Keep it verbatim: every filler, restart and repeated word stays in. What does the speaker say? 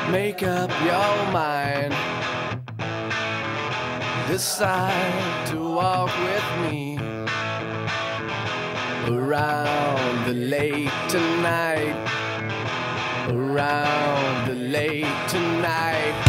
Make up your mind. Decide to walk with me around the lake tonight. Around the lake tonight.